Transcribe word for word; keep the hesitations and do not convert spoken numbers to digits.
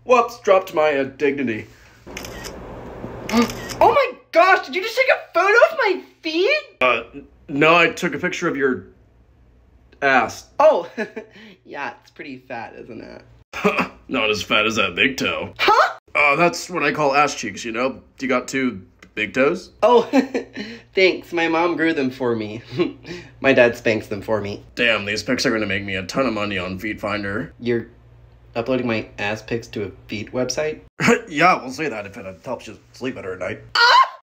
Whoops, dropped my uh, dignity. Oh my gosh, did you just take a photo of my feet? Uh, no, I took a picture of your ass. Oh, yeah, it's pretty fat, isn't it? Not as fat as that big toe. Huh? Uh, that's what I call ass cheeks, you know? You got two big toes? Oh, thanks. My mom grew them for me. My dad spanks them for me. Damn, these pics are gonna make me a ton of money on Feet Finder. You're uploading my ass pics to a feet website? Yeah, we'll say that if it helps you sleep better at night. Ah!